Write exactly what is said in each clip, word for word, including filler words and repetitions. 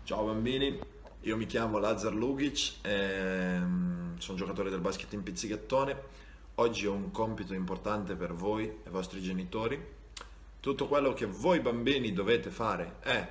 Ciao bambini, io mi chiamo Lazar Lugic, ehm, sono giocatore del basket in pizzichettone. Oggi ho un compito importante per voi e i vostri genitori. Tutto quello che voi bambini dovete fare è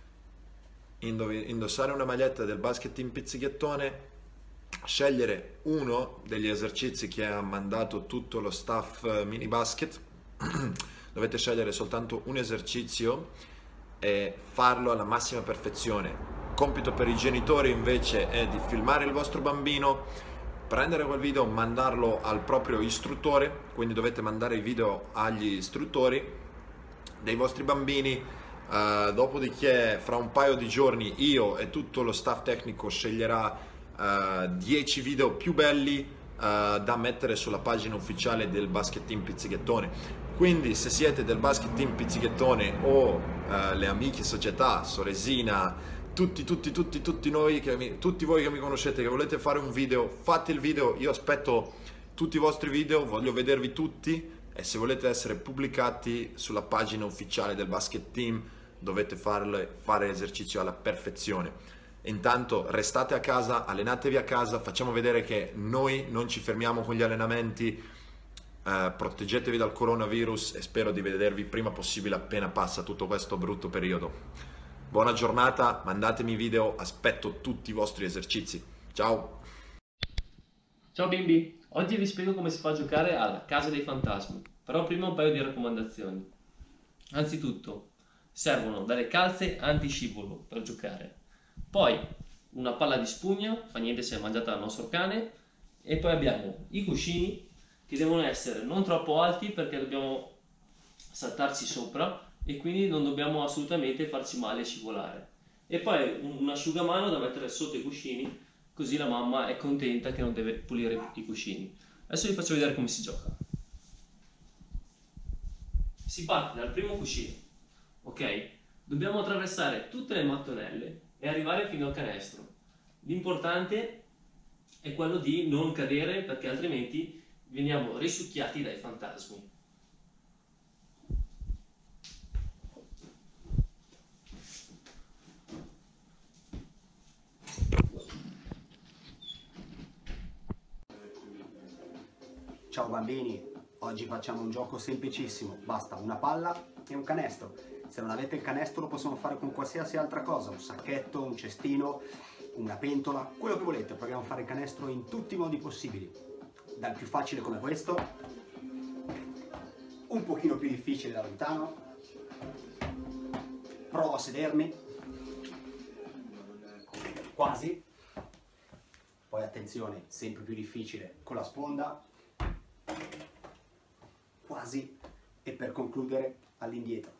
indov- indossare una maglietta del basket in pizzichettone, scegliere uno degli esercizi che ha mandato tutto lo staff eh, mini basket. Dovete scegliere soltanto un esercizio e farlo alla massima perfezione. Compito per i genitori invece è di filmare il vostro bambino, prendere quel video, mandarlo al proprio istruttore, quindi dovete mandare i video agli istruttori dei vostri bambini. Uh, dopodiché fra un paio di giorni io e tutto lo staff tecnico sceglierà uh, dieci video più belli uh, da mettere sulla pagina ufficiale del Basket Team Pizzichettone. Quindi se siete del Basket Team Pizzichettone o uh, le amiche società, Soresina, tutti, tutti, tutti, tutti noi, che mi, tutti voi che mi conoscete, che volete fare un video, fate il video. Io aspetto tutti i vostri video, voglio vedervi tutti, e se volete essere pubblicati sulla pagina ufficiale del Basket Team dovete farle, fare esercizio alla perfezione. Intanto restate a casa, allenatevi a casa, facciamo vedere che noi non ci fermiamo con gli allenamenti, eh, proteggetevi dal coronavirus e spero di vedervi prima possibile appena passa tutto questo brutto periodo. Buona giornata, mandatemi video, aspetto tutti i vostri esercizi. Ciao! Ciao bimbi, oggi vi spiego come si fa a giocare alla Casa dei Fantasmi, però prima un paio di raccomandazioni. Anzitutto, servono delle calze anti-scivolo per giocare, poi una palla di spugna, fa niente se è mangiata dal nostro cane, e poi abbiamo i cuscini che devono essere non troppo alti perché dobbiamo saltarci sopra e quindi non dobbiamo assolutamente farci male e scivolare. E poi un asciugamano da mettere sotto i cuscini, così la mamma è contenta che non deve pulire i cuscini. Adesso vi faccio vedere come si gioca. Si parte dal primo cuscino, ok? Dobbiamo attraversare tutte le mattonelle e arrivare fino al canestro. L'importante è quello di non cadere perché altrimenti veniamo risucchiati dai fantasmi. Ciao bambini, oggi facciamo un gioco semplicissimo, basta una palla e un canestro. Se non avete il canestro lo possiamo fare con qualsiasi altra cosa, un sacchetto, un cestino, una pentola, quello che volete. Proviamo a fare il canestro in tutti i modi possibili, dal più facile come questo, un pochino più difficile da lontano. Provo a sedermi, quasi, poi attenzione, sempre più difficile con la sponda, quasi, e per concludere all'indietro.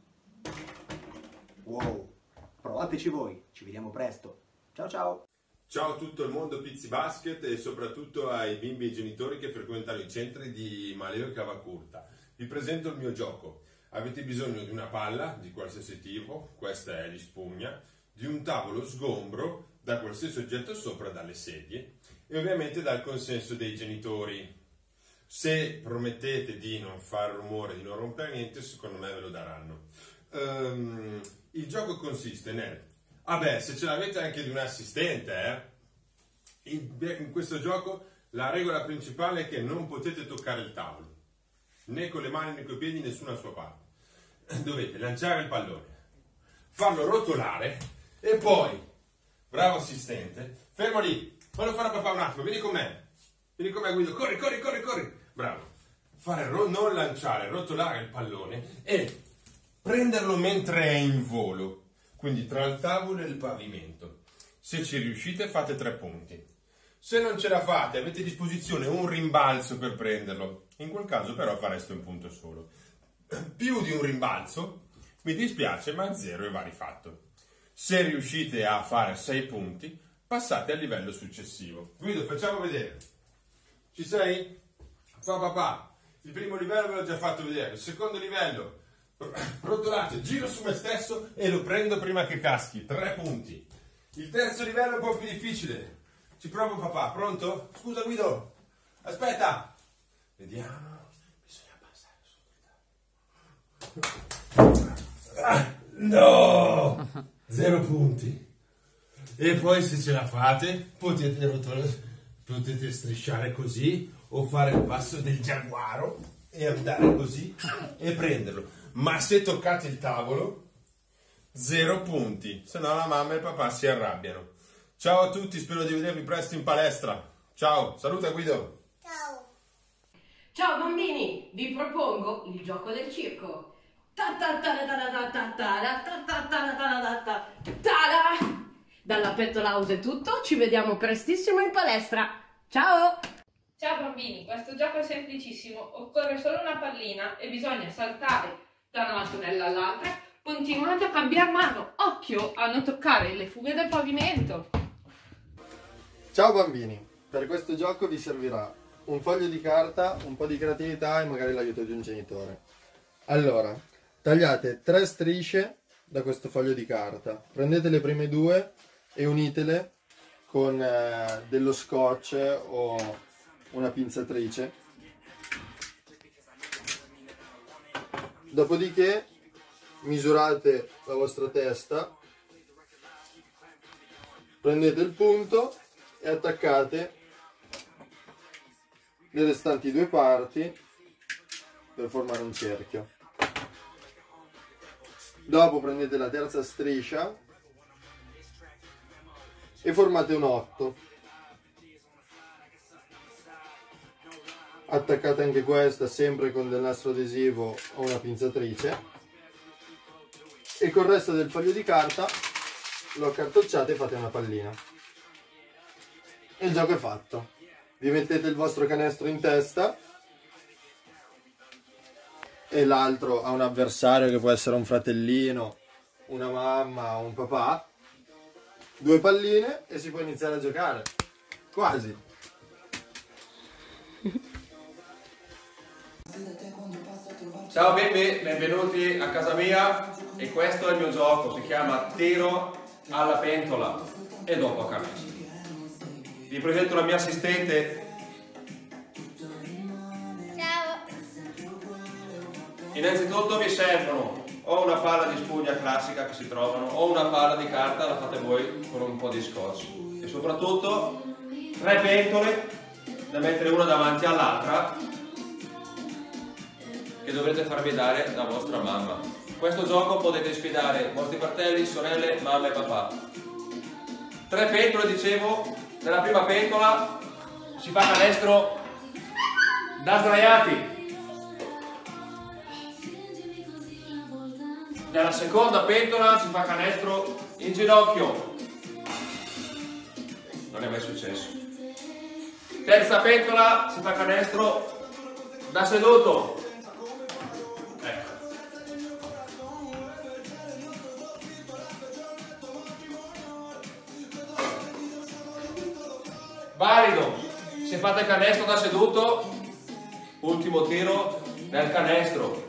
Wow, provateci voi, ci vediamo presto. Ciao ciao! Ciao a tutto il mondo Pizzi Basket e soprattutto ai bimbi e ai genitori che frequentano i centri di Maleo e Cavacurta. Vi presento il mio gioco. Avete bisogno di una palla di qualsiasi tipo, questa è di spugna, di un tavolo sgombro da qualsiasi oggetto sopra, dalle sedie, e ovviamente dal consenso dei genitori. Se promettete di non fare rumore, di non rompere niente, secondo me ve lo daranno. Um, il gioco consiste nel... Ah beh, se ce l'avete anche di un assistente, eh? In, in questo gioco la regola principale è che non potete toccare il tavolo, né con le mani né con i piedi, nessuna sua parte. Dovete lanciare il pallone, farlo rotolare e poi, bravo assistente, fermo lì, fallo fare a papà un attimo, vieni con me. Vieni con me Guido, corri, corri, corri, corri. Bravo. Fare ro- non lanciare, rotolare il pallone e prenderlo mentre è in volo. Quindi tra il tavolo e il pavimento. Se ci riuscite fate tre punti. Se non ce la fate avete a disposizione un rimbalzo per prenderlo. In quel caso però fareste un punto solo. Più di un rimbalzo, mi dispiace, ma zero e va rifatto. Se riuscite a fare sei punti, passate al livello successivo. Guido, facciamo vedere. Ci sei? Fa papà. Il primo livello ve l'ho già fatto vedere. Il secondo livello, rotolate, giro su me stesso e lo prendo prima che caschi. Tre punti. Il terzo livello è un po' più difficile. Ci provo papà. Pronto? Scusa Guido. Aspetta. Vediamo. Bisogna passare sotto il tavolo. Ah, no! Zero punti. E poi se ce la fate potete rotolare, potete strisciare così o fare il passo del giaguaro e andare così e prenderlo. Ma se toccate il tavolo, zero punti, se no la mamma e il papà si arrabbiano. Ciao a tutti, spero di vedervi presto in palestra. Ciao, saluta Guido. Ciao. Ciao bambini, vi propongo il gioco del circo. Dalla Pettola House è tutto, ci vediamo prestissimo in palestra. Ciao! Ciao bambini, questo gioco è semplicissimo, occorre solo una pallina e bisogna saltare da una mattonella all'altra, continuando a cambiare mano, occhio a non toccare le fughe del pavimento. Ciao bambini, per questo gioco vi servirà un foglio di carta, un po' di creatività e magari l'aiuto di un genitore. Allora, tagliate tre strisce da questo foglio di carta, prendete le prime due e unitele con eh, dello scotch o una pinzatrice. Dopodiché misurate la vostra testa, prendete il punto e attaccate le restanti due parti per formare un cerchio. Dopo prendete la terza striscia e formate un otto. Attaccate anche questa sempre con del nastro adesivo o una pinzatrice e col resto del foglio di carta lo accartocciate e fate una pallina. E il gioco è fatto. Vi mettete il vostro canestro in testa e l'altro ha un avversario che può essere un fratellino, una mamma o un papà. Due palline e si può iniziare a giocare. Quasi. Ciao bimbi, benvenuti a casa mia e questo è il mio gioco, si chiama tiro alla pentola e dopo a canestro. Vi presento la mia assistente. Ciao. Innanzitutto vi servono o una palla di spugna classica che si trovano o una palla di carta, la fate voi con un po' di scotch e soprattutto tre pentole da mettere una davanti all'altra che dovrete farvi dare da vostra mamma. Questo gioco potete sfidare vostri fratelli, sorelle, mamma e papà. Tre pentole, dicevo, nella prima pentola si fa canestro da sdraiati. Nella seconda pentola si fa canestro in ginocchio. Non è mai successo. Terza pentola si fa canestro da seduto. Ecco. Valido. Se fate canestro da seduto, ultimo tiro nel canestro.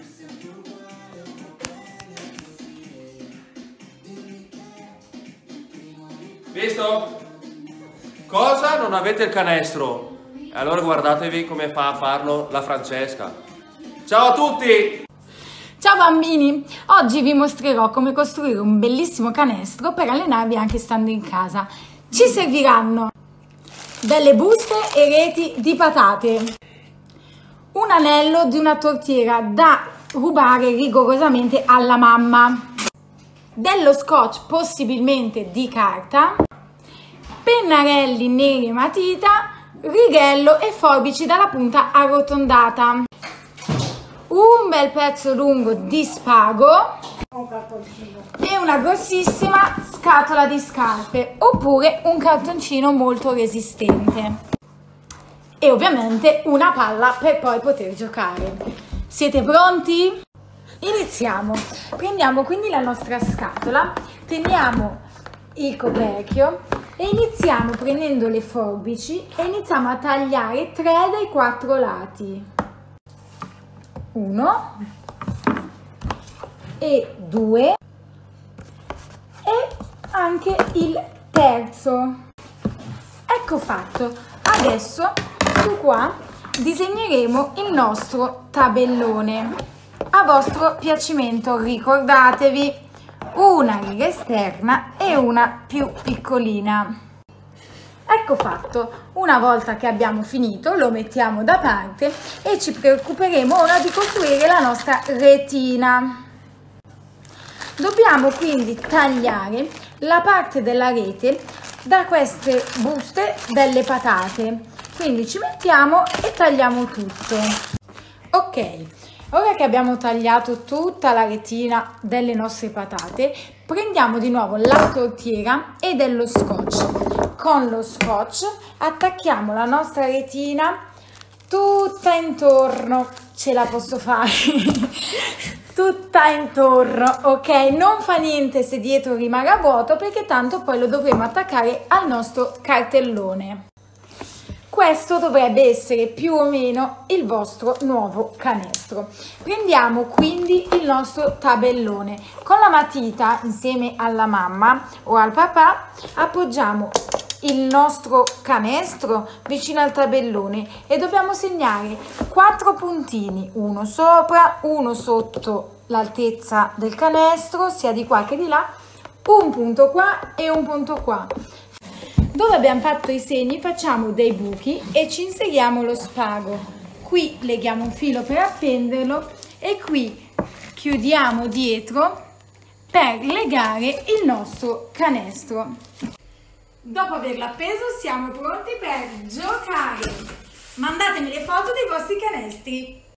Visto? Cosa? Non avete il canestro? Allora guardatevi come fa a farlo la Francesca. Ciao a tutti! Ciao bambini! Oggi vi mostrerò come costruire un bellissimo canestro per allenarvi anche stando in casa. Ci serviranno delle buste e reti di patate, un anello di una tortiera da rubare rigorosamente alla mamma, dello scotch possibilmente di carta, pennarelli neri e matita, righello e forbici dalla punta arrotondata, un bel pezzo lungo di spago e una grossissima scatola di scarpe oppure un cartoncino molto resistente e ovviamente una palla per poi poter giocare. Siete pronti? Iniziamo. Prendiamo quindi la nostra scatola, teniamo il coperchio e iniziamo prendendo le forbici e iniziamo a tagliare tre dai quattro lati. Uno e due e anche il terzo. Ecco fatto. Adesso su qua disegneremo il nostro tabellone a vostro piacimento. Ricordatevi una riga esterna e una più piccolina. Ecco fatto. Una volta che abbiamo finito lo mettiamo da parte e ci preoccuperemo ora di costruire la nostra retina. Dobbiamo quindi tagliare la parte della rete da queste buste delle patate, quindi ci mettiamo e tagliamo tutto. Ok, ora che abbiamo tagliato tutta la retina delle nostre patate, prendiamo di nuovo la tortiera e dello scotch. Con lo scotch attacchiamo la nostra retina tutta intorno, ce la posso fare, tutta intorno, ok? Non fa niente se dietro rimarrà vuoto perché tanto poi lo dovremo attaccare al nostro cartellone. Questo dovrebbe essere più o meno il vostro nuovo canestro. Prendiamo quindi il nostro tabellone. Con la matita, insieme alla mamma o al papà, appoggiamo il nostro canestro vicino al tabellone e dobbiamo segnare quattro puntini, uno sopra, uno sotto l'altezza del canestro, sia di qua che di là, un punto qua e un punto qua. Dove abbiamo fatto i segni facciamo dei buchi e ci inseriamo lo spago. Qui leghiamo un filo per appenderlo e qui chiudiamo dietro per legare il nostro canestro. Dopo averlo appeso siamo pronti per giocare. Mandatemi le foto dei vostri canestri.